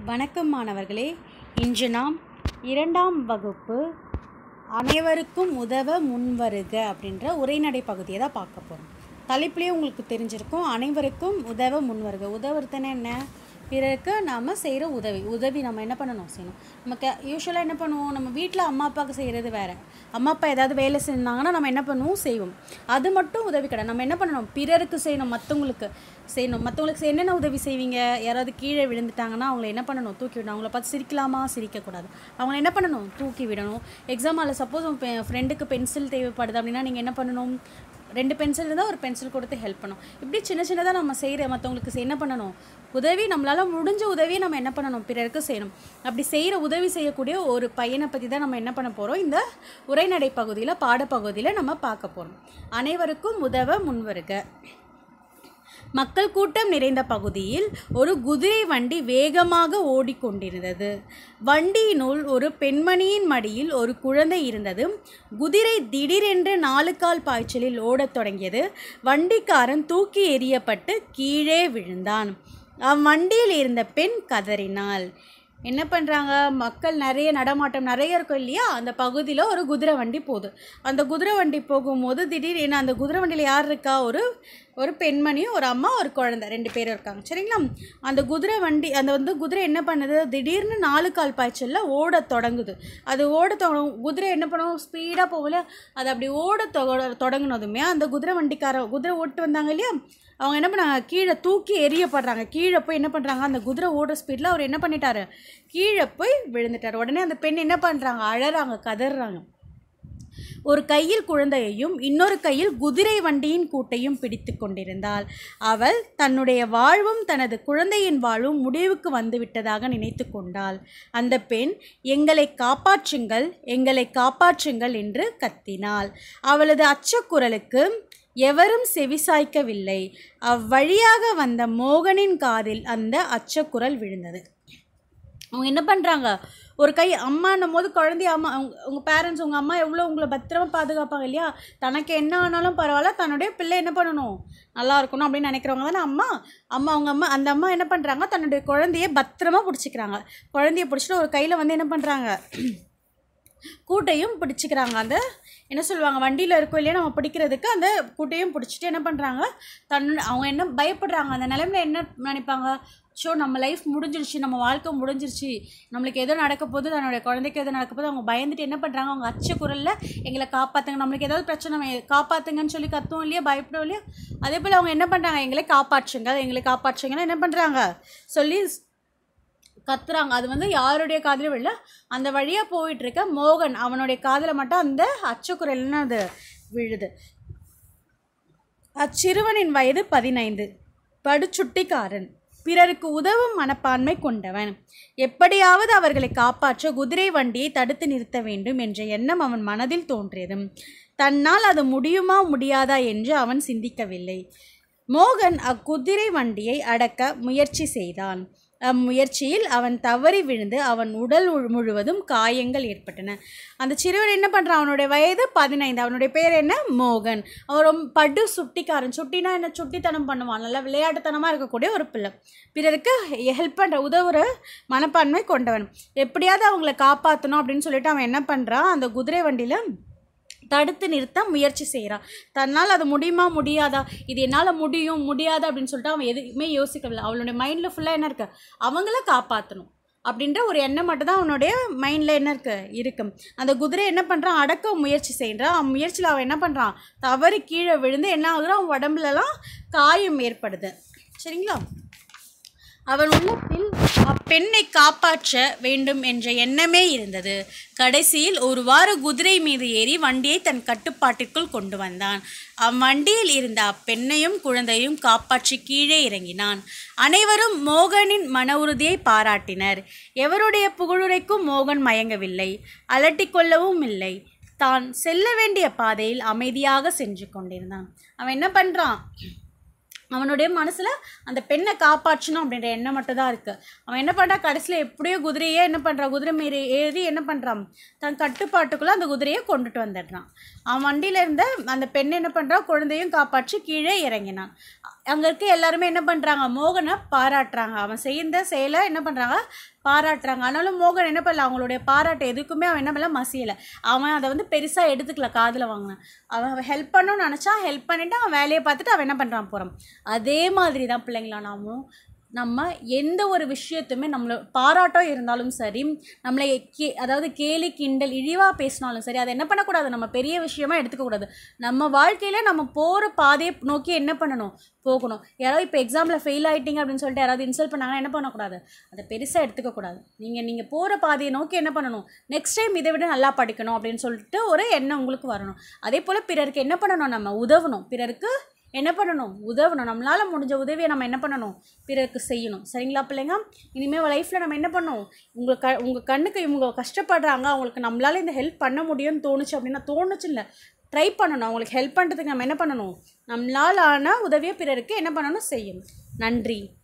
வணக்கம் மாணவர்களே. இன்று நாம் 2ஆம் வகுப்பு அனைவருக்கும் உதவ முன்வருக அப்படின்ற உரைநடை பகுதியை தான் பார்க்க போகிறோம். தலைப்புலேயே உங்களுக்கு தெரிஞ்சிருக்கும், அனைவருக்கும் உதவ முன்வருக. உதவுறதுன்னா என்ன? பிறருக்கு நாம் செய்கிற உதவி நம்ம என்ன பண்ணணும், செய்யணும். நமக்கு யூஸ்வலாக என்ன பண்ணுவோம், நம்ம வீட்டில் அம்மா அப்பாவுக்கு செய்கிறது வேறு. அம்மா அப்பா ஏதாவது வேலை செஞ்சாங்கன்னா நம்ம என்ன பண்ணுவோம், செய்வோம். அது மட்டும் உதவி கிடையாது. நம்ம என்ன பண்ணணும், பிறருக்கு செய்யணும், மற்றவங்களுக்கு செய்யணும். மற்றவங்களுக்கு என்னென்ன உதவி செய்வீங்க? யாராவது கீழே விழுந்துட்டாங்கன்னா அவங்கள என்ன பண்ணணும், தூக்கி விடணும். அவங்கள பார்த்து சிரிக்கலாமா, சிரிக்கக்கூடாது. அவங்கள என்ன பண்ணணும், தூக்கி விடணும். எக்ஸாம் ஹாலில் சப்போஸ் உங்கள் ஃப்ரெண்டுக்கு பென்சில் தேவைப்படுது அப்படின்னா நீங்கள் என்ன பண்ணணும், 2 பென்சில் இருந்தால் ஒரு பென்சில் கொடுத்து ஹெல்ப் பண்ணணும். இப்படி சின்ன சின்னதாக நம்ம செய்கிற மற்றவங்களுக்கு என்ன பண்ணணும், உதவி. நம்மளால் முடிஞ்ச உதவியை நம்ம என்ன பண்ணணும், பிறருக்கு செய்யணும். அப்படி செய்கிற உதவி செய்யக்கூடிய ஒரு பையனை பற்றி தான் நம்ம என்ன பண்ண போகிறோம், இந்த உரைநடை பகுதியில், பாடப்பகுதியில் நம்ம பார்க்க போகிறோம். அனைவருக்கும் உதவ முன்வருக. மக்கள் கூட்டம் நிறைந்த பகுதியில் ஒரு குதிரை வண்டி வேகமாக ஓடிக்கொண்டிருந்தது. வண்டியினுள் ஒரு பெண்மணியின் மடியில் ஒரு குழந்தை இருந்தது. குதிரை திடீரென்று 4 கால் பாய்ச்சலில் ஓடத் தொடங்கியது. வண்டிக்காரன் தூக்கி எறியப்பட்டு கீழே விழுந்தான். அவ்வண்டியில் இருந்த பெண் கதறினாள். என்ன பண்ணுறாங்க, மக்கள் நிறைய நடமாட்டம் நிறைய இருக்கும் இல்லையா, அந்த பகுதியில் ஒரு குதிரை வண்டி போகுது. அந்த குதிரை வண்டி போகும்போது திடீர்னு அந்த குதிரை வண்டியில் யார் இருக்கா, ஒரு பெண்மணியும் ஒரு அம்மா ஒரு குழந்தை 2 பேரும் இருக்காங்க. சரிங்களா? அந்த குதிரை வண்டி குதிரை என்ன பண்ணுது, திடீர்னு 4 கால் பாய்ச்சலில் ஓட தொடங்குது. அது குதிரை என்ன பண்ணும், ஸ்பீடாக போகல. அது அப்படி தொடங்கினதுமே அந்த குதிரை ஓட்டு வந்தாங்க இல்லையா, அவங்க என்ன பண்ணாங்க, கீழே தூக்கி எறியப்படுறாங்க. கீழே போய் என்ன பண்ணுறாங்க, அந்த குதிரை ஓடுற ஸ்பீடில் அவர் என்ன பண்ணிட்டாரு, கீழே போய் விழுந்துட்டார். உடனே அந்த பெண் என்ன பண்ணுறாங்க, அழறாங்க, கதறாங்க. ஒரு கையில் குழந்தையையும் இன்னொரு கையில் குதிரை வண்டியின் கூட்டையும் பிடித்து கொண்டிருந்தாள். அவள் தன்னுடைய வாழ்வும் தனது குழந்தையின் வாழ்வும் முடிவுக்கு வந்துவிட்டதாக நினைத்து கொண்டாள். அந்த பெண், எங்களை காப்பாற்றுங்கள், எங்களை காப்பாற்றுங்கள் என்று கத்தினாள். அவளது அச்சக்குரலுக்கு எவரும் செவிசாய்க்கவில்லை. அவ்வழியாக வந்த மோகனின் காதில் அந்த அச்சக்குரல் விழுந்தது. அவங்க என்ன பண்ணுறாங்க, ஒரு கை அம்மான்னும் போது குழந்தைய அம்மா, உங்கள் பேரண்ட்ஸ், உங்கள் அம்மா எவ்வளோ உங்களை பத்திரமா பாதுகாப்பாங்க இல்லையா, தனக்கு என்ன ஆனாலும் பரவாயில்ல, தன்னுடைய பிள்ளை என்ன பண்ணணும், நல்லா இருக்கணும் அப்படின்னு நினைக்கிறவங்க தானே அம்மா. அந்த அம்மா என்ன பண்ணுறாங்க, தன்னுடைய குழந்தைய பத்திரமா பிடிச்சிக்கிறாங்க. குழந்தைய பிடிச்சிட்டு ஒரு கையில் என்ன பண்ணுறாங்க, கூட்டையும் பிடிச்சிக்கிறாங்க. அந்த என்ன சொல்லுவாங்க, வண்டியில் இருக்கும் இல்லையா நம்ம பிடிக்கிறதுக்கு, அந்த கூட்டையும் பிடிச்சிட்டு என்ன பண்ணுறாங்க, அவங்க என்ன பயப்படுறாங்க. அந்த நிலைமையில் என்ன நினைப்பாங்க, நம்ம லைஃப் முடிஞ்சிருச்சு, நம்ம வாழ்க்கை முடிஞ்சிருச்சு, நம்மளுக்கு எதோ நடக்க போது, தன்னுடைய குழந்தைக்கு எதோ நடக்க போது, அவங்க பயந்துட்டு என்ன பண்ணுறாங்க, அவங்க அச்ச குரலில் எங்களை காப்பாற்றுங்க, நம்மளுக்கு ஏதாவது பிரச்சனை காப்பாற்றுங்கன்னு சொல்லி கத்துவோம் இல்லையா, பயப்படும் இல்லையா, அதே போல் அவங்க என்ன பண்ணுறாங்க, எங்களை காப்பாற்றுங்கன்னா என்ன பண்ணுறாங்க சொல்லி கத்துறாங்க. அது யாருடைய காதிலும் இல்லை, அந்த வழியாக போயிட்டுருக்க மோகன் அவனுடைய காதில் மட்டும் அந்த அச்சக்குரல்னு அது விழுது. அச்சிறுவனின் வயது 15. படுச்சுட்டிக்காரன், பிறருக்கு உதவும் மனப்பான்மை கொண்டவன். எப்படியாவது அவர்களை காப்பாற்ற குதிரை வண்டியை தடுத்து நிறுத்த வேண்டும் என்ற எண்ணம் அவன் மனதில் தோன்றியது. தன்னால் அது முடியுமா முடியாதா என்று அவன் சிந்திக்கவில்லை. மோகன் அக்குதிரை வண்டியை அடக்க முயற்சி செய்தான். அம்முயற்சியில் அவன் தவறி விழுந்து அவன் உடல் முழுவதும் காயங்கள் ஏற்பட்டன. அந்த சிறுவன் என்ன பண்ணுறான், அவனுடைய வயது 15, அவனுடைய பேர் என்ன, மோகன். அவன் படு சுட்டிக்காரன். சுட்டினா என்ன, சுட்டித்தனம் பண்ணுவான், நல்லா விளையாட்டுத்தனமாக இருக்கக்கூடிய ஒரு பிள்ளை. பிறருக்கு ஹெல்ப் பண்ணுற, உதவுற மனப்பான்மை கொண்டவன். எப்படியாவது அவங்கள காப்பாற்றணும் அப்படின்னு சொல்லிட்டு அவன் என்ன பண்ணுறான், அந்த குதிரை வண்டியில் தடுத்து நிறுத்த முயற்சி செய்கிறான். தன்னால் அது முடியுமா முடியாதா, இது என்னால் முடியாது அப்படின்னு சொல்லிட்டு அவன் எதுவுமே யோசிக்கவில்லை. அவனுடைய மைண்டில் ஃபுல்லாக என்ன இருக்கு, அவங்கள காப்பாற்றணும் அப்படின்ற ஒரு எண்ணம் மட்டும்தான் அவனுடைய மைண்டில் என்ன இருக்கு. அந்த குதிரை என்ன பண்ணுறான், அடக்க முயற்சி செய்கிறான். அம்முயற்சியில் அவன் என்ன பண்ணுறான், தவறி கீழே விழுந்து என்ன ஆகுறான், அவன் உடம்புலலாம் காயம் ஏற்படுது. சரிங்களா? அவன் உள்ளத்தில் அப்பெண்ணை காப்பாற்ற வேண்டும் என்ற எண்ணமே இருந்தது. கடைசியில் ஒருவாறு குதிரை மீது ஏறி வண்டியை தன் கட்டுப்பாட்டிற்குள் கொண்டு வந்தான். அவ்வண்டியில் இருந்த அப்பெண்ணையும் குழந்தையும் காப்பாற்றி கீழே இறங்கினான். அனைவரும் மோகனின் மன உறுதியை பாராட்டினர். எவருடைய புகழுரைக்கும் மோகன் மயங்கவில்லை, அலட்டிக்கொள்ளவும் இல்லை. தான் செல்ல வேண்டிய பாதையில் அமைதியாக சென்று கொண்டிருந்தான். அவன் என்ன பண்ணுறான், அவனுடைய மனசில் அந்த பெண்ணை காப்பாற்றணும் அப்படின்ற எண்ணம் மட்டும் தான் இருக்குது. அவன் என்ன பண்ணுறான், கடைசியில் எப்படியோ குதிரையே என்ன பண்ணுறான், குதிரை மீறி ஏறி என்ன பண்ணுறான், தன் கட்டுப்பாட்டுக்குள்ளே அந்த குதிரையை கொண்டுட்டு வந்துடுறான். அவன் வண்டியில் இருந்த அந்த பெண் என்ன பண்ணுறான், குழந்தையும் காப்பாற்றி கீழே இறங்கினான். அங்கே இருக்க எல்லாருமே என்ன பண்ணுறாங்க, மோகனை பாராட்டுறாங்க. அவன் செய்த செயலை என்ன பண்ணுறாங்க, பாராட்டுறாங்க. ஆனாலும் மோகன் என்ன பண்ணல, அவங்களுடைய பாராட்டு எதுக்குமே அவன் என்ன பண்ணல, மசியலை. அவன் அதை வந்து பெருசாக எடுத்துக்கல, காதில் வாங்கினான். அவன் ஹெல்ப் பண்ணணும்னு நினச்சா ஹெல்ப் பண்ணிவிட்டு அவன் வேலையை பார்த்துட்டு அவன் என்ன பண்ணுறான், போகிறான். அதே மாதிரி தான் பிள்ளைங்களா நாமும் நம்ம எந்த ஒரு விஷயத்துமே நம்மளை பாராட்டம் இருந்தாலும் சரி, நம்மளை அதாவது கேலி கிண்டல் இழிவாக பேசினாலும் சரி, அதை என்ன பண்ணக்கூடாது, நம்ம பெரிய விஷயமா எடுத்துக்கக்கூடாது. நம்ம வாழ்க்கையில் நம்ம போகிற பாதையை நோக்கி என்ன பண்ணணும், போகணும். யாராவது இப்போ எக்ஸாமில் ஃபெயில் ஆகிட்டீங்க அப்படின்னு சொல்லிட்டு யாராவது இன்சல்ட் பண்ணாங்கன்னா என்ன பண்ணக்கூடாது, அதை பெருசாக எடுத்துக்கக்கூடாது. நீங்கள் போகிற பாதையை நோக்கி என்ன பண்ணணும், நெக்ஸ்ட் டைம் இதை விட நல்லா படிக்கணும் அப்படின்னு சொல்லிட்டு ஒரு எண்ணம் உங்களுக்கு வரணும். அதே போல் பிறருக்கு என்ன பண்ணணும், நம்ம உதவணும். பிறருக்கு என்ன பண்ணணும், உதவணும். நம்மளால் முடிஞ்ச உதவியை நம்ம என்ன பண்ணணும், பிறருக்கு செய்யணும். சரிங்களா பிள்ளைங்க? இனிமேல் லைஃப்பில் நம்ம என்ன பண்ணணும், உங்கள் கண்ணுக்கு இவங்க கஷ்டப்படுறாங்க, அவங்களுக்கு நம்மளால் இந்த ஹெல்ப் பண்ண முடியும்னு தோணுச்சு அப்படின்னா, தோணுச்சு இல்லை, ட்ரை பண்ணணும். அவங்களுக்கு ஹெல்ப் பண்ணுறதுக்கு நம்ம என்ன பண்ணணும், நம்மளால் ஆன உதவியை பிறருக்கு என்ன பண்ணணும், செய்யணும். நன்றி.